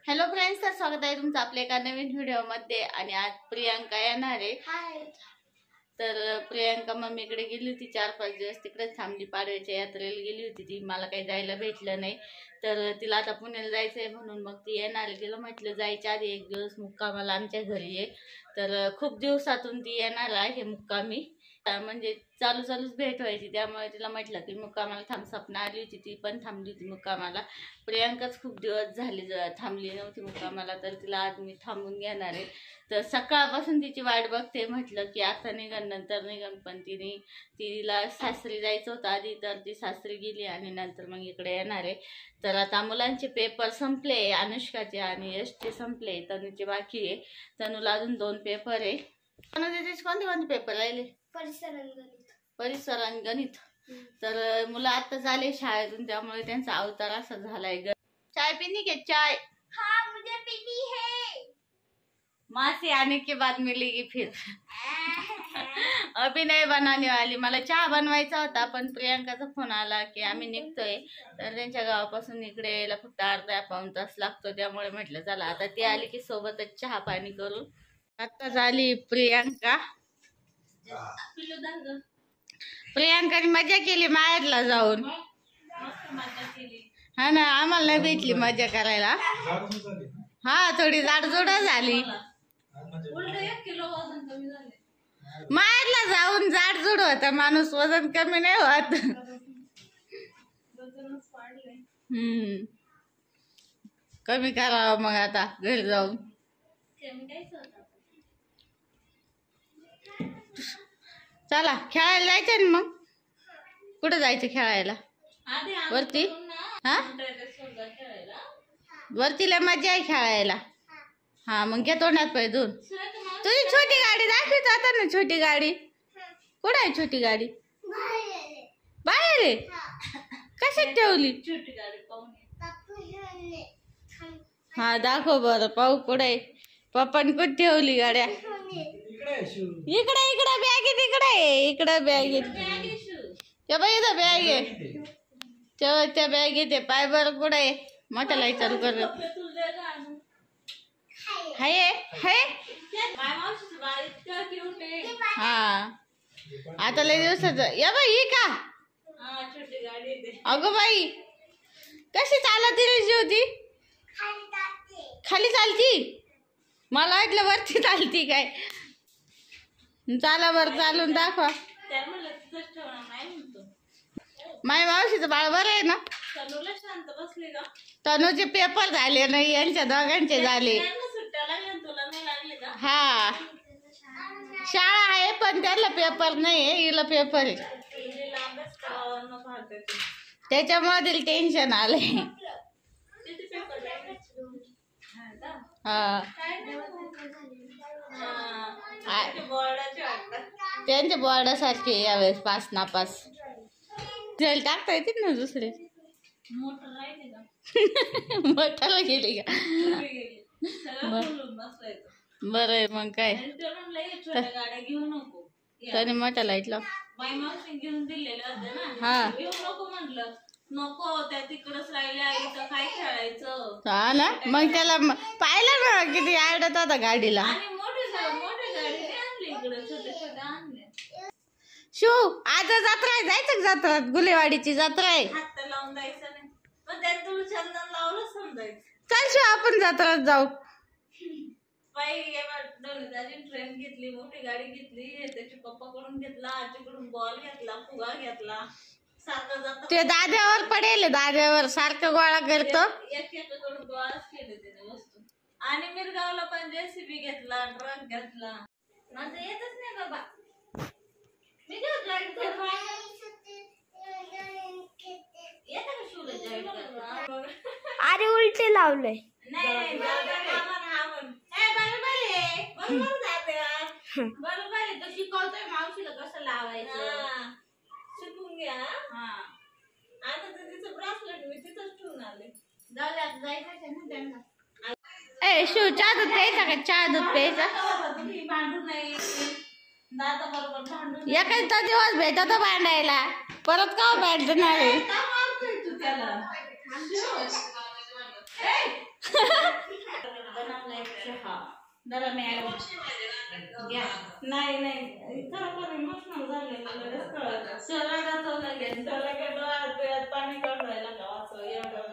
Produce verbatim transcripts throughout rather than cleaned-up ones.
Hello friends, तर स्वागत आहे तुमचं आपल्या एका नवीन व्हिडिओमध्ये। आणि आज प्रियांका येणार आहे। तर प्रियांका मम्मीकडे गेली होती, चार पाच दिवस तिकडेच थांबली, पाडव्याच्या यात्रेला गेली होती ती। मला काही जायला भेटलं नाही, तर तिला आता पुण्याला जायचंय म्हणून मग ती येणार आहे। तिला म्हटलं जायच्या आधी एक दिवस मुक्कामाला आमच्या घरी ये, तर खूप दिवसातून ती येणार आहे मुक्कामी, म्हणजे चालू चालूच भेट व्हायची, त्यामुळे तिला म्हटलं की मुक्कामाला थांब। सपना आली होती, ती पण थांबली होती मुक्कामाला। प्रियांकाच खूप दिवस झाले थांबली नव्हती मुक्कामाला, तर तिला आज मी थांबून घेणार आहे। तर सकाळपासून तिची वाट बघते, म्हटलं की आता निघन नंतर निघन, पण तिने तिला सासरी जायचं होतं आधी, तर ती सासरी गेली आणि नंतर मग इकडे येणार आहे। तर आता मुलांचे पेपर संपले, अनुष्काचे आणि यशचे संपले, तनूचे बाकी आहे। तनूला अजून दोन पेपर आहे। तनूचे कोणते कोणते पेपर राहिले? परिसर आणि गणित। परिसर आणि गणित। तर मुलं आता झाले शाळेतून, त्यामुळे त्यांचा अवतार असा झालाय। चाय पीनी के? चाय हाँ मुझे पीनी है। माँ से आने के बाद मिलेगी फिर। अभी नहीं बनाने वाली। मला चहा बनवायचा होता, पण प्रियांकाचा फोन आला की आम्ही निघतोय, तर त्यांच्या गावापासून इकडे यायला फक्त अर्धा पाऊण तास लागतो, त्यामुळे म्हटलं चला आता ती आली की सोबतच चहा पाणी करू। आता झाली प्रियांका। प्रियांकाने मजा केली माहेरला जाऊन, हा ना, आम्हाला नाही भेटली मजा करायला। हा, थोडी जाडजोड झाली, माहेरला जाऊन जाडजोड होता माणूस, वजन कमी नाही होत। हम्म कमी करावं मग आता घरी जाऊन। चला खेळायला जायचं ना, मग कुठं जायचं खेळायला? वरती? हा, वरतीला मजा आहे खेळायला। हा, मग घे तोंडात पाय धुवून। तुझी छोटी गाडी दाखवत आता ना, छोटी गाडी कुठं आहे? छोटी गाडी बाहेर आहे, कशात ठेवली? हा दाखव बरं, पाहू कुठे पप्पाने कुठे ठेवली गाड्या? इकडे इकडे बॅगेत, इकडे इकडे बॅगेत, त्या बाई इथं बॅग आहे, तेव्हा त्या बॅगेत आहे। पाय बरं कुठे आहे? मोठ्या लाईट चालू कर। हाय हाय, हा आता लय दिवसाचं या बाई, ही का? अगं बाई, कशी चालत होती? खाली चालती? मला वाटलं वरती चालती काय। चाला बरं, चालून दाखवा। माय मावशीचं बाळ बरं आहे ना? तनूचे पेपर झाले नाही, यांच्या दोघांचे झाले। हा, शाळा आहे पण त्याला पेपर नाही आहे, हिला पेपर आहे, त्याच्यामुळे टेन्शन आलंय। हा, त्यांच्या बोर्डासारखे यावेळेस पास नापास रिझल्ट टाकता येतील ना दुसरे। मोठाला गेली का? बरं आहे मग काय, त्याने मोठ्या लाईट लाव। घेऊन दिलेलं हा नको, त्या तिकडच राहिल्या, इथं काय खेळायचं? हा ना, मग त्याला पाहिलं ना किती आवडत होता गाडीला। शिव, आज जत्रा आहे, जायचं जत्रात? गुलेवाडीची जत्रा आहे, हात लावून जायचं नाही, पण त्या तुला चंदन लावलं समजायचं। चल शिव, आपण जत्रात जाऊ। बाई ट्रेन घेतली, मोठी गाडी घेतली, त्याच्या पप्पाकडून घेतला, आजीकडून बॉल घेतला, फुगा घेतला, सारखं जात ते दाद्यावर पडेल, दाद्यावर सारखं गोळा करतो। एक एकाकडून गोळाच केले त्याने वस्तू। आणि मिरगावला पण जेसीबी घेतला, ट्रक घेतला। माझं येतच नाही बाबा, मी घेऊ जॉईन करू? येतं का शिवला जॉईन करू? अरे उलटे लावलंय। नाही बरोबर जाते, बरोबर आहे, तो शिकवतोय मावशीला कसं लावायचं, शिकून घ्या। हा, आता तर तिचं ब्रासलेट मी तिथंच ठेवून आले। जाऊ दे, आता जायचं ना त्यांना। ए शिव, चहा दूध प्यायचा का? चहा दूध प्यायचा? भांडू नाही, दादा बरोबर भांडून एखादा दिवस भेटतो भांडायला, परत का भांडणार आहे? तू त्याला जरा मॅडम घ्या. नाही नाही खरोखर इमोशनल झालेलं लगेच कळलं. चला जातो लगेच. त्याला काय डोळ्यात डोळ्यात पाणी काढायला का असं एवढं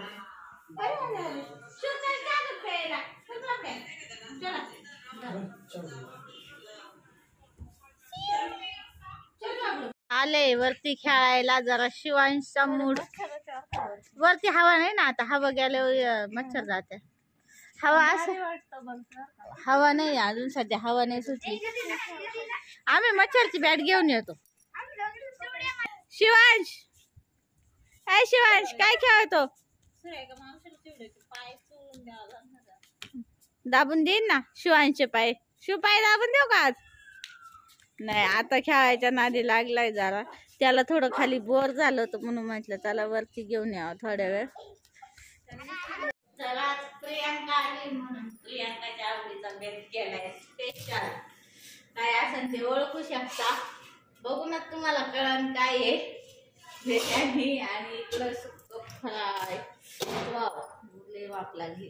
आले वरती खेळायला. जरा शिवांशचा मूड वरती. हवा नाही ना आता, हवा गेल्यावर मच्छर जाते. हवा असं हवा नाही अजून सध्या, हवा नाही सुटली. आम्ही मच्छरची बॅट घेऊन येतो. शिवांश, काय शिवांश काय खेळतो? दाबून देईन ना शिवांशचे पाय. शिव पाय दाबून देऊ का आज? नाही आता खेळायच्या नादी लागलाय जरा. त्याला थोडं खाली बोर झालं होतं म्हणून म्हटलं चला वरती घेऊन यावं थोड्या वेळ. तर आज प्रियांका आली म्हणून प्रियांकाच्या आवडीचा बेत केलाय स्पेशल. काय असेल ते ओळखू शकता. बघूनच तुम्हाला कळण काय आहे बेटानी. आणि इकडं सुक्क फ्राय. वाव लय वाप लागली.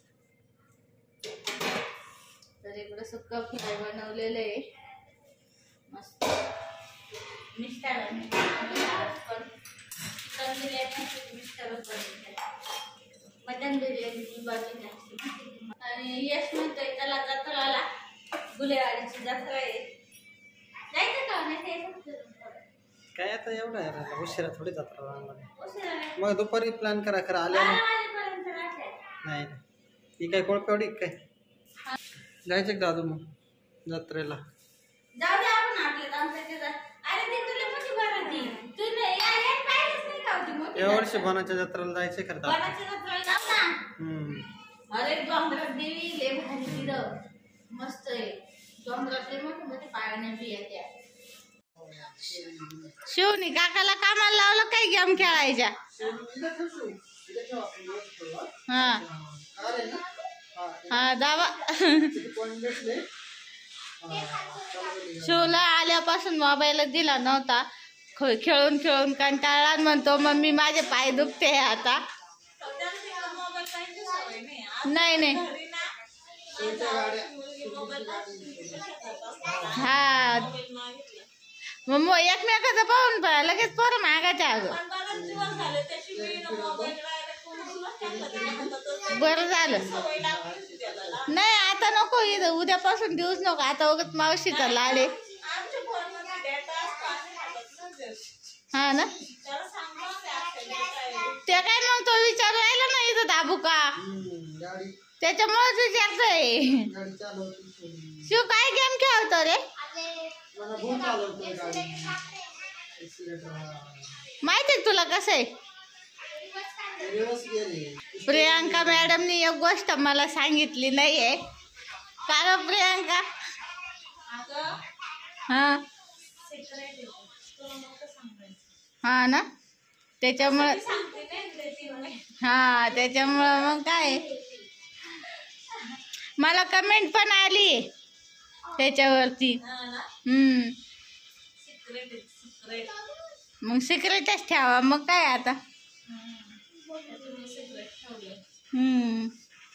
तर इकडं सुक्क फ्राय बनवलेलं आहे मस्त. मिस्टरांनी पण चिकन बिर्याणी मिस्टर बनवले. मटन बिर्याणी बनवली. आणि यश म्हणतोय त्याला जत्राला, गुलेवाडीची जत्रा आहे, जायचं का नाही? काय आता एवढं आहे उशिरा थोडी जत्रा उशिरा नाही. मग दुपारी प्लॅन करा खरं आल्या बारा वाजेपर्यंत राहते. नाही नाही ती काय कोळपेवडी काय जायचं का दादू मग जत्रेला? जाऊ दे आपण आपल्या दामसाच्या जात. अरे ती तुला मोठी भराती. तू नाही यायला पाहिजेच नाही का होती मोठी. या वर्षी बनाच्या जत्रेला जायचं खरं दादू. बनाच्या जत्रेला जाऊ ना. हम्म. अरे डोंगरात देवी लय भारी तिथं मस्त आहे. डोंगरात लय मोठे मोठे पाळण्या बी येत्या. शिवनी काकाला कामाला लावलं काय गेम खेळायच्या. हा हा जावा. शिवला आल्यापासून मोबाईल दिला नव्हता. खेळून खेळून कंटाळला. म्हणतो मम्मी माझे पाय दुखते आता. नाही नाही हा मग एकमेकाचं पाहून लगेच पोरं मागायच्या. अगं बरं झालं. नाही आता नको, इथं उद्यापासून देऊच नको. आता उगत मावशीचा लाडे. हा ना ते काय मग तो विचार राहिला ना इथं दाबू का, त्याच्यामुळेच विचारतोय. शिव काय गेम खेळतो रे? माहितीये तुला कसं आहे? प्रियांका मॅडमनी एक गोष्ट मला सांगितली नाहीये. कारण प्रियांका हा हा ना त्याच्यामुळे हा त्याच्यामुळं मग काय मला कमेंट पण आली त्याच्यावरती. हम्म मग सिक्रेटच ठेवा मग काय आता. हम्म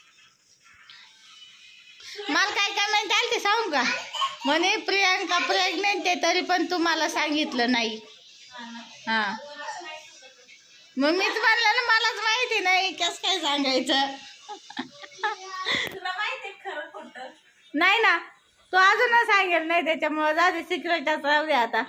मला काय कमेंट आली ते सांगू का? म्हणे प्रियांका प्रेग्नेंट आहे तरी पण तुम्हाला सांगितलं नाही. हा मग मीच म्हणलं ना मलाच माहिती नाही कसं काय सांगायचं. नाही ना तो अजून सांगेल नाही त्याच्यामुळे जाऊ सिक्रेटच राहू दे आता.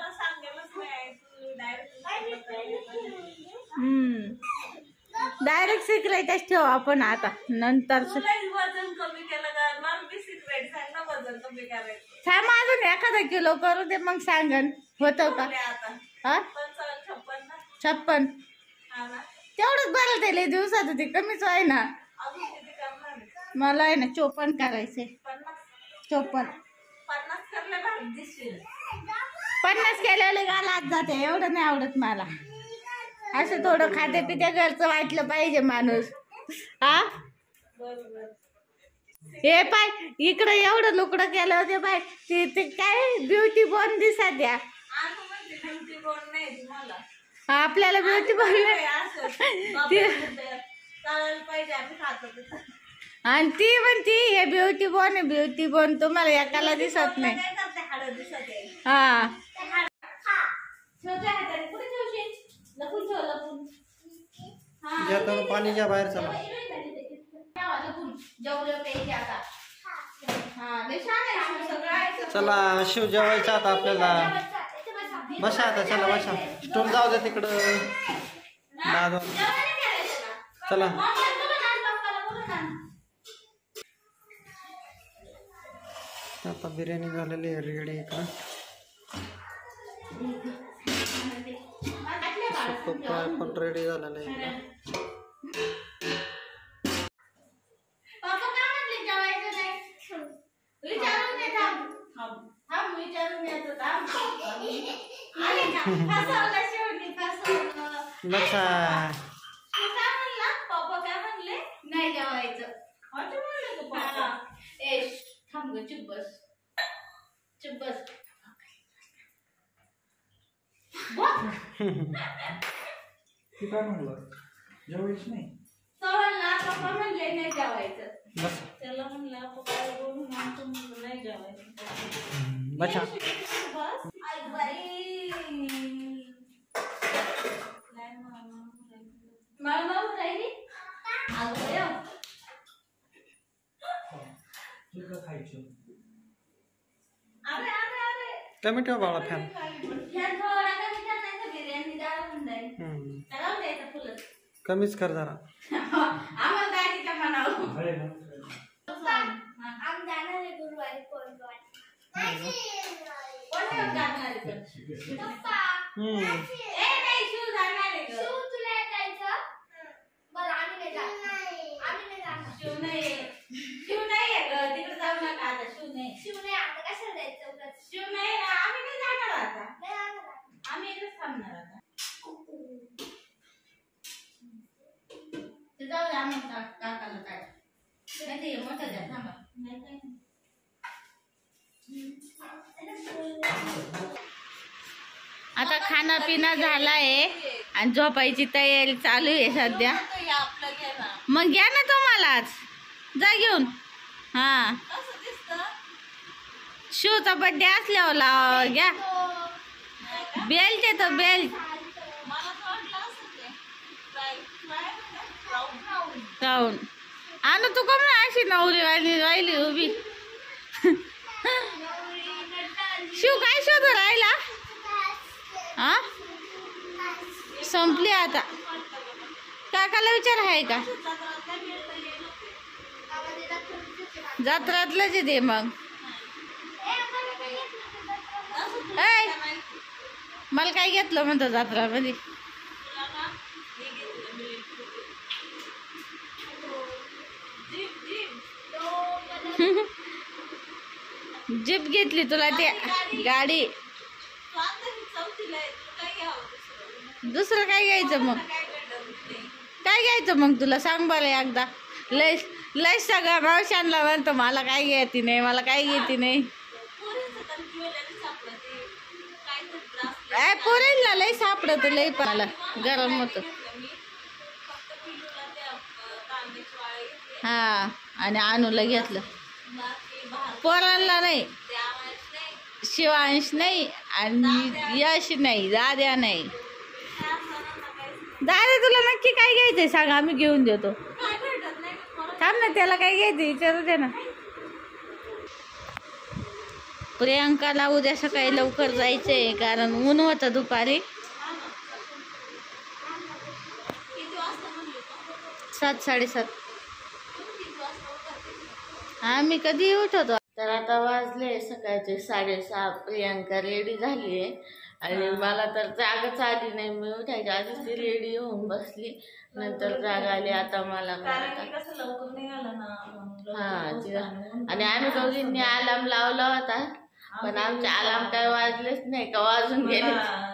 हम्म डायरेक्ट सिक्रेटच ठेवू आपण आता नंतर. वजन कमी केलं का मला बी सिक्रेट सांग ना वजन कमी करायचं. थांब अजून एखादा किलो करू दे मग सांगन होतं का. हा छप्पन तेवढंच बरं ते लय दिवसात ते कमीच आहे ना. मला आहे ना चोपन्न करायचे. चोपन्न पन्नास केलेले गालात जाते. एवढं नाही आवडत मला. असं थोडं खाते पिते घरचं वाटलं पाहिजे माणूस. हा हे पाय इकडं एवढं लुकडं केलं होते पाय ते ते काय ब्युटी बॉन दिसा द्या. आपल्याला ब्युटी बॉन आणि ती म्हणती हे ब्युटी बॉन आहे ब्युटी बॉन तुम्हाला एकाला दिसत नाही. काय करते हाड दिसत आहे. हा ठेवते हाताने कुठे ठेवशील लपून ठेव लपून. घ्या तर पाणी घ्या बाहेर चला. जेवलं पाहिजे आता. हा लय छान आहे सगळं आहे. चला शिव जेवायचं आता आपल्याला. बसा आता चला बसा. स्टूल जाऊ द्या तिकडं दादा. चला आता बिर्याणी झालेली आहे रेडी इकडं. पप्पा पण रेडी झालेलं आहे इकडं. बसा पप्पा काय म्हणले नाही जेवायचं. असं म्हणले का पप्पा. ए थांब ग चुप बस चुप बस. ती काय म्हणलं जेवायचं नाही. सवलला पप्पा म्हणले नाही जेवायचं. बस त्याला म्हणलं पप्पा बोलून आमचं म्हणलं नाही जेवायचं. बसा. बस आई बाई नाही मामा मला माऊ राहिली अगं खायचं. अरे अरे अरे कमी ठेवा बाळा फॅन. बिर्याणी जाऊन जाईल हम्म. त्याला द्यायचं फुलच. कमीच कर जरा. आम्हाला दाजीच्या मनावर. आम जाणार आहे गुरुवारी कोणवारी. कोण जाणार आहे पण? हम्म. ए नाही शिव जाणार आहे ग. शिव तुला जायचं बरं आम्ही नाही जाणार. आम्ही नाही जाणार. शिव नाही शिव नाही आहे ग तिकडे जाऊ नका आता. शिव नाही शिव नाही आता कशाला जायचं उगाच. शिव नाही ना, आम्ही नाही जाणार आता. नाही जाणार. आम्ही इकडेच थांबणार आता. ते जाऊ दे आम्ही काकाला काय नाही ते मोठं द्या थांबा. नाही काय नाही. आता खाना पिना झालाय आणि झोपायची तयारी चालू आहे सध्या. हे आपलं घे ना. मग घ्या ना तुम्हालाच जा घेऊन. हा कसं दिसतं. शिवचा बर्थडे असल्यावर लावा घ्या. नाही का. बेल्ट आहे तो बेल्ट. मला तर वाटलं असं ते फ्राय फ्राय ब्राऊन ब्राऊन. जाऊन आणू तू कम ना अशी नवरी वाली राहिली उभी. शिव काय शोध राहिला. हा संपली आता. काकाला विचार आहे का जत्रातलंच आहे ते. मग ऐ मला काय घेतलं म्हणतो जत्रामध्ये. जीप घेतली तुला ते गाडी. दुसरं काय घ्यायचं मग. काय घ्यायचं मग तुला सांग बरं एकदा. लय लय सगळ्या मावशांना म्हणतो मला काय घेते नाही मला काय घेते नाही. काय पोरेल लय सापडत लय मला गरम होत. हा आणि आणूला घेतलं. पोरांना नाही शिवांश नाही आणि यश नाही दाद्या नाही. दादा तुला नक्की काय घ्यायचंय सांग आम्ही घेऊन देतो. थांब ना त्याला काय घ्यायचं विचारू दे ना. प्रियांकाला उद्या सकाळी लवकर जायचंय कारण ऊन होतं दुपारी. सात साडेसात आम्ही कधी उठवतो. तर आता वाजले सकाळचे साडेसहा. प्रियांका रेडी झाली आहे आणि मला तर जागच आली नाही. मी उठायच्या आधीच ती रेडी होऊन बसली. नंतर जाग आली आता मला. हा आणि आम्ही दोघींनी अलार्म लावला होता पण आमचे अलार्म काय वाजलेच नाही का वाजून गेले.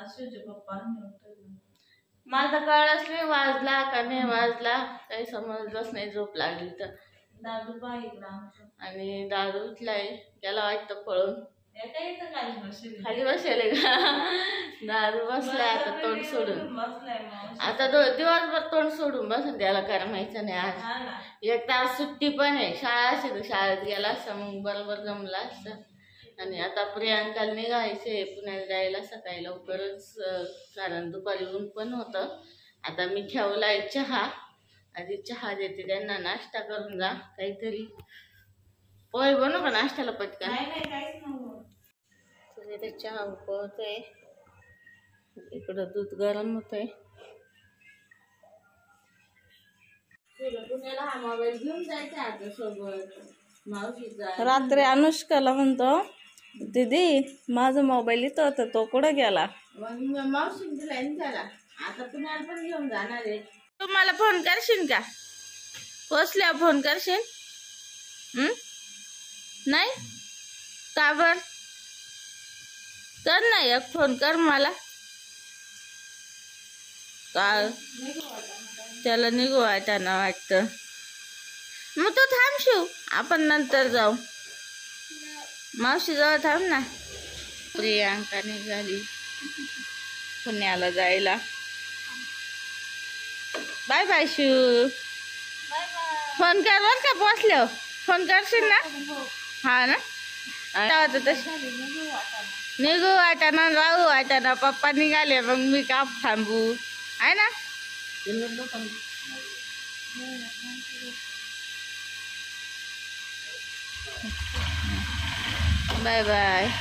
मला तर कळलंच नाही वाजला का नाही वाजला काही समजलंच नाही. झोप लागली तर. दादू बाई आणि दादू उठलाय त्याला वाटतं पळून या काय इथं खाली बसली. खाली बसले का दादू बसलाय आता तोंड सोडून. बसलाय मावशी. आता दो दिवसभर तोंड सोडून बसून त्याला करमायचं नाही आज. हा ना. एक तास सुट्टी पण आहे, शाळा असेल तर शाळेत गेला असता मग बरोबर जमला असतं. आणि आता प्रियांकाला निघायचे पुण्याला जायला सकाळी लवकरच, कारण दुपारी ऊन पण होतं. आता मी ठेवलाय चहा, आधी चहा देते त्यांना, नाश्ता करून जा काहीतरी. पोहे बनवू का नाश्त्याला पटकन? नाही नाही काहीच नव्हतं. तुझे ते चहा उकळतोय, इकडं दूध गरम होतंय. तुला पुण्याला हा मोबाईल घेऊन जायचा आता सोबत मावशीचा. रात्री अनुष्काला म्हणतो दीदी माझा मोबाईल इथं होता तो कुठं गेला. मग मावशी दिला त्याला, आता पुण्याला पण घेऊन जाणार आहे. तू मला फोन करशील का? पोचल्यावर फोन करशील? हम्म नाही का बर? कर ना एक फोन कर मला. का त्याला निघू वाटाना वाटतं. मग तू थांब शिव, आपण नंतर जाऊ. मावशी जवळ थांब ना. प्रियांका निघाली पुण्याला जायला. Bye bye Shiv. फोन कर बर का पोचल्यावर, फोन करशील ना? हा ना. आता तशी निघू वाटाना राहू वाटाना. पप्पा निघाले मग मी का थांबू आहे ना. Bye bye.